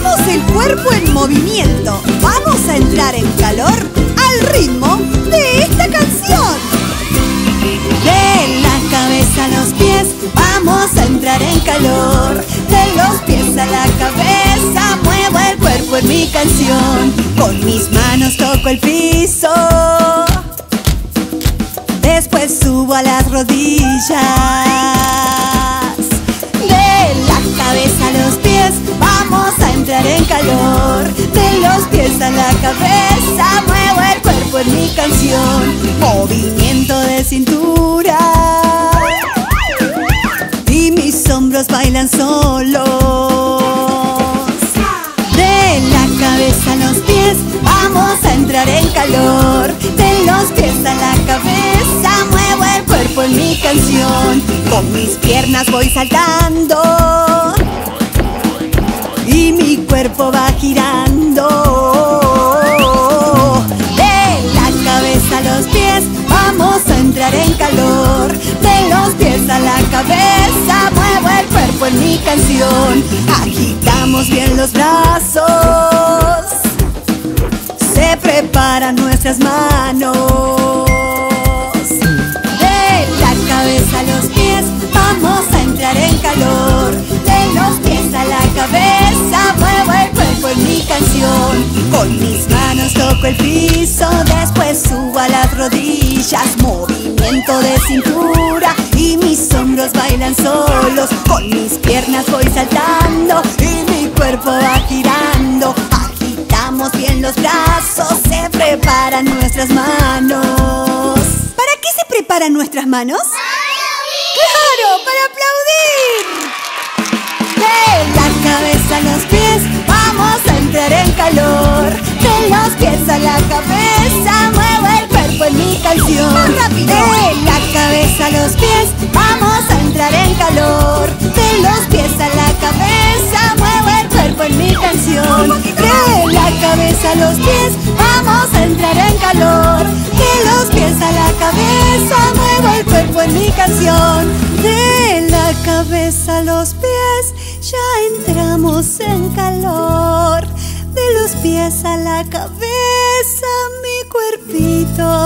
Tenemos el cuerpo en movimiento. Vamos a entrar en calor al ritmo de esta canción. De la cabeza a los pies vamos a entrar en calor. De los pies a la cabeza muevo el cuerpo en mi canción. Con mis manos toco el piso, después subo a las rodillas. De la cabeza a los pies vamos a entrar en calor. De los pies a la cabeza muevo el cuerpo en mi canción. Movimiento de cintura y mis hombros bailan solos. De la cabeza a los pies vamos a entrar en calor. De los pies a la cabeza muevo el cuerpo en mi canción. Con mis piernas voy saltando y mi cuerpo va girando. De la cabeza a los pies vamos a entrar en calor. De los pies a la cabeza muevo el cuerpo en mi canción. Agitamos bien los brazos, se preparan nuestras manos. De la cabeza a los pies vamos a entrar en calor. De los pies a la cabeza muevo el cuerpo en mi canción. Con mis manos toco el piso, después subo a las rodillas. Movimiento de cintura y mis hombros bailan solos. Con mis piernas voy saltando y mi cuerpo va girando. Agitamos bien los brazos, se preparan nuestras manos. ¿Para qué se preparan nuestras manos? ¡Claro! ¡Para aplaudir! De la cabeza a los pies vamos a entrar en calor. De los pies a la cabeza muevo el cuerpo en mi canción. ¡Más rápido! De la cabeza a los pies vamos a entrar en calor. De los pies a la cabeza muevo el cuerpo en mi canción. De la cabeza a los pies vamos a entrar en calor. De los pies a la cabeza muevo el cuerpo en mi canción. De la cabeza a los pies ya entramos en calor. De los pies a la cabeza mi cuerpito